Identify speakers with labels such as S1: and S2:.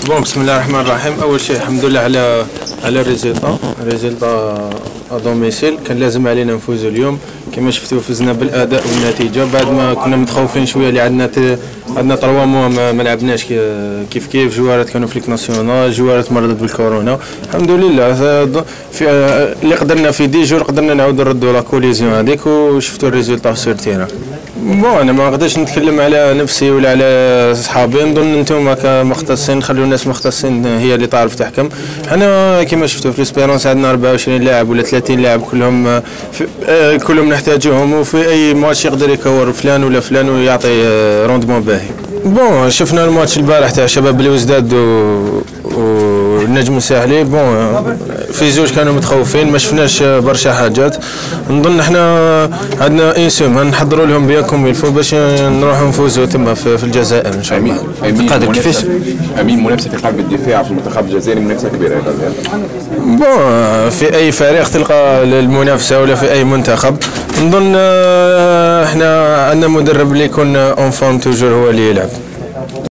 S1: بون بسم الله الرحمن الرحيم. اول شيء الحمد لله على الريزلتا دوميسيل. كان لازم علينا نفوزوا اليوم كما شفتوا، فزنا بالاداء والنتيجه بعد ما كنا متخوفين شويه اللي عندنا 3 موا ما لعبناش كيف جوارات كانوا في ليك ناسيونال، جوارات مرضت بالكورونا. الحمد لله في اللي قدرنا في 10 جور قدرنا نعاودوا نردوا لا كوليزيون هذيك وشفتوا الريزلتا في سيرتينا. بون انا ما نقدرش نتكلم على نفسي ولا على صحابي، نظن انتم كمختصين خلوا الناس مختصين هي اللي تعرف تحكم. حنا كما شفتوا في ليسبيرونس عندنا 24 لاعب ولا 30 لاعب كلهم نحتاجوهم، وفي اي ماتش يقدر يكور فلان ولا فلان ويعطي روندمون باهي. بون شفنا الماتش البارح تاع شباب الوزداد والنجم الساحلي. بون في زوج كانوا متخوفين، ما شفناش برشا حاجات. نظن احنا عندنا اي سوم نحضروا لهم بياكم يلفو باش نروحوا نفوزوا تما في الجزائر ان شاء الله.
S2: قادر كيفاش؟ امين منافسه في قلب الدفاع في المنتخب الجزائري منافسه كبيره.
S1: بون في اي فريق تلقى المنافسه ولا في اي منتخب. نظن احنا عندنا مدرب اللي يكون اون فورم توجور هو اللي يلعب.